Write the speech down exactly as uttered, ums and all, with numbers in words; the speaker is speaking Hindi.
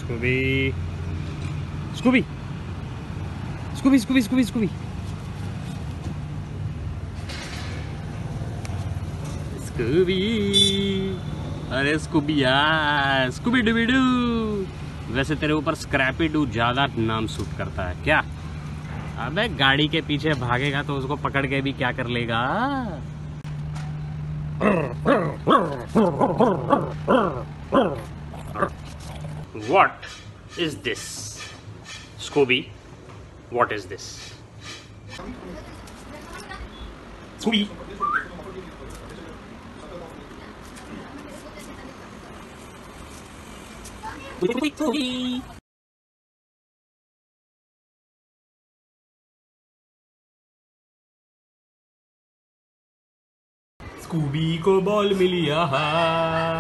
Scooby Scooby Scooby Scooby Scooby Scooby Scooby. अरे स्कूबी यार, स्कूबी डूबी डू। वैसे तेरे ऊपर स्क्रैपी डू ज्यादा नाम सूट करता है क्या? अबे गाड़ी के पीछे भागेगा तो उसको पकड़ के भी क्या कर लेगा? What is this? Scooby, what is this? Scooby. Scooby. Scooby को बॉल मिली, आहा।